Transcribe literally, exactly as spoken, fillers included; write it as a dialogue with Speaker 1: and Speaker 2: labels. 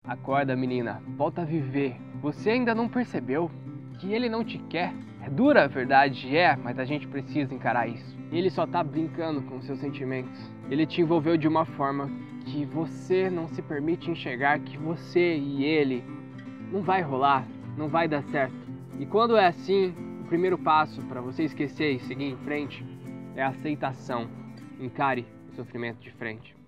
Speaker 1: Acorda, menina, volta a viver. Você ainda não percebeu que ele não te quer? É dura a verdade, é, mas a gente precisa encarar isso. Ele só tá brincando com seus sentimentos. Ele te envolveu de uma forma que você não se permite enxergar que você e ele não vai rolar, não vai dar certo. E quando é assim, o primeiro passo para você esquecer e seguir em frente é a aceitação. Encare o sofrimento de frente.